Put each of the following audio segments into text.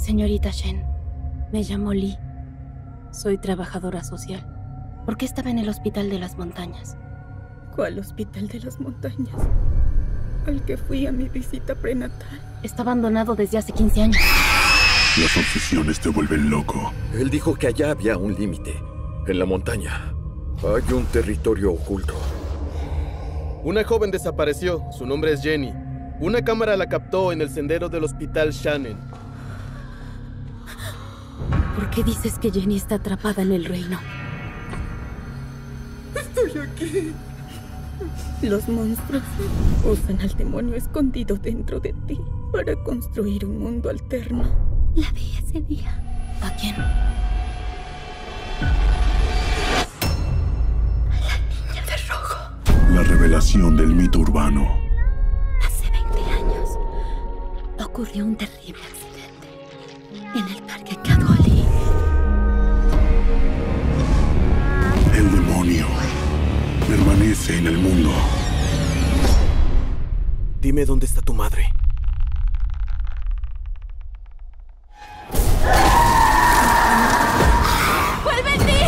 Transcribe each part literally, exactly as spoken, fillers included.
Señorita Shen, me llamo Lee. Soy trabajadora social. ¿Por qué estaba en el Hospital de las Montañas? ¿Cuál Hospital de las Montañas? Al que fui a mi visita prenatal. Está abandonado desde hace quince años. Las obsesiones te vuelven loco. Él dijo que allá había un límite. En la montaña hay un territorio oculto. Una joven desapareció. Su nombre es Jenny. Una cámara la captó en el sendero del Hospital Shannon. ¿Por qué dices que Jenny está atrapada en el reino? Estoy aquí. Los monstruos usan al demonio escondido dentro de ti para construir un mundo alterno. La vi ese día. ¿A quién? La niña de rojo. La revelación del mito urbano. Hace veinte años ocurrió un terrible accidente en el parque Kadwali. El demonio permanece en el mundo. Dime dónde está tu madre. ¡Vuelve en ti!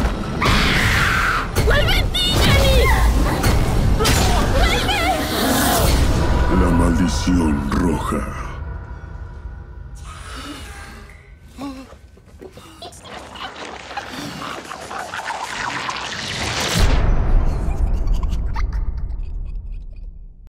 ¡Vuelve en ti, Jenny! ¡Vuelve! La maldición roja.